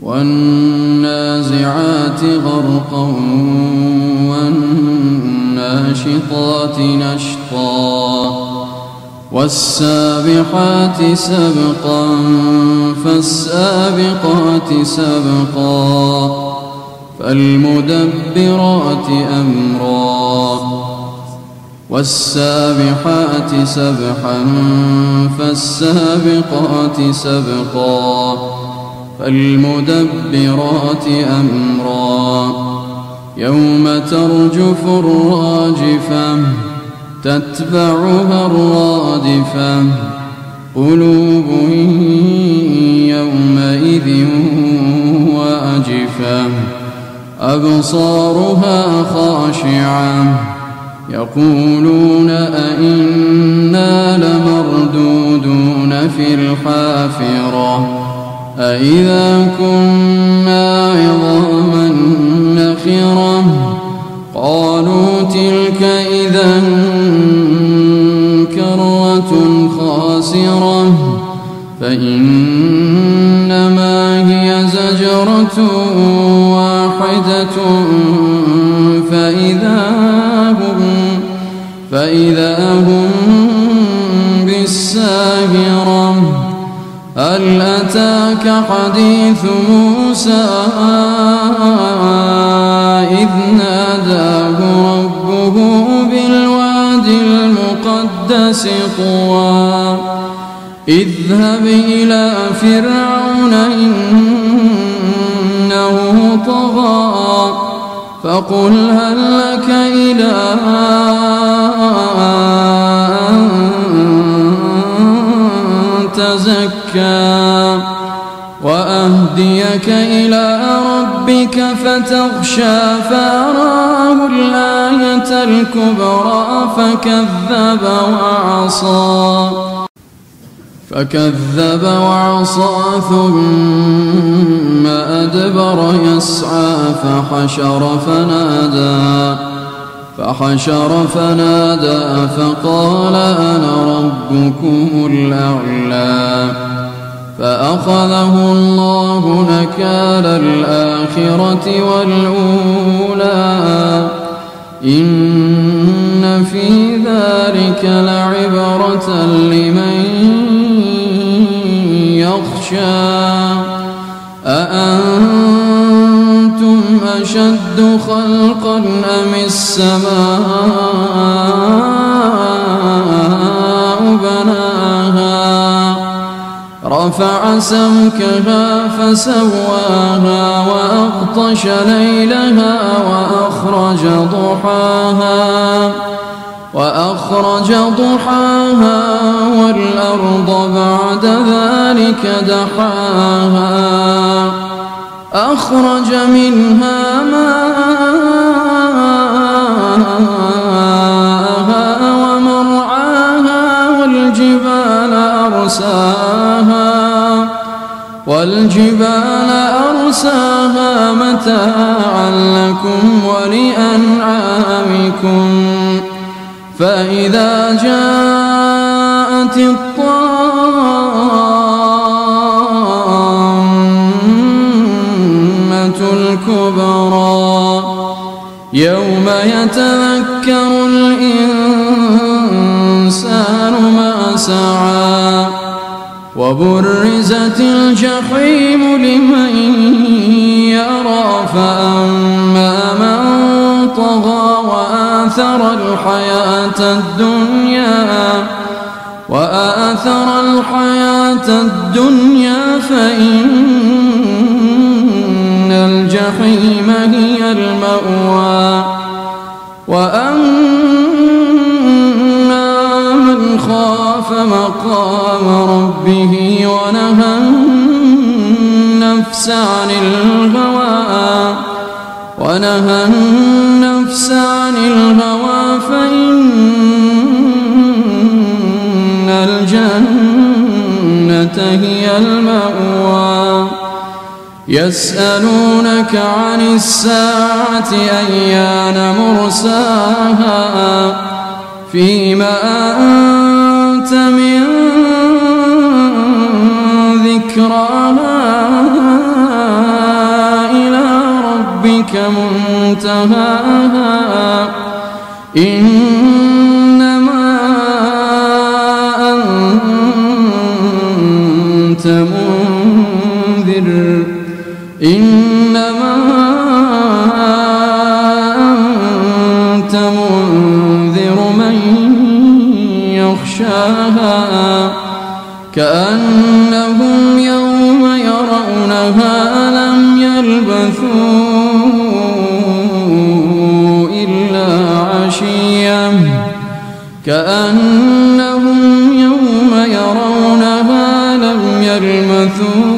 والنازعات غرقا والناشطات نشطا والسابحات سبقا فالسابقات سبقا فالمدبرات أمرا والسابحات سبحا فالسابقات سبقا فالمدبرات أمرا يوم ترجف الراجفة تتبعها الرادفة قلوب يومئذ واجفة أبصارها خاشعة يقولون أئنا لمردودون في الحافرة أئذا كنا عظاما نخرة قالوا تلك إذا كرة خاسرة فإنما هي زجرة واحدة فإذا هم بالساهرة هل أتاك حديث موسى إذ ناداه ربه بالواد المقدس طوى اذهب إلى فرعون إنه طغى فقل هل لك إلى أن تزكى وأهديك إلى ربك فتخشى فأراه الآية الكبرى فكذب وعصى ثم أدبر يسعى فحشر فنادى فقال أنا ربكم الأعلى فأخذه الله نكال الآخرة والأولى إن في ذلك لعبرة لمن يخشى أأنتم أشد خلقا أم السماء بناها رفع سمكها فسواها وأغطش ليلها وأخرج ضحاها والأرض بعد ذلك دحاها أخرج منها ماءها ومرعاها والجبال أرساها متاعا لكم ولأنعامكم فإذا جاءت الطامة الكبرى يوم يتذكر الإنسان ما سعى وبرزت الجحيم لمن يرى فأما من طغى وآثر الحياة الدنيا فإن الجحيم هي المأوى وأما من خاف مقام ربه ونهى النفس عن الهوى فإن الجنة هي المأوى يسألونك عن الساعة أيان مرساها فيما أنت من ذكراها ربك منتهاها إنما أنت منذر إنما أنت منذر من يخشاها كأنهم يوم يرونها لم يلبثوا إلا عشية كأنهم يوم يرونها لم يلبثوا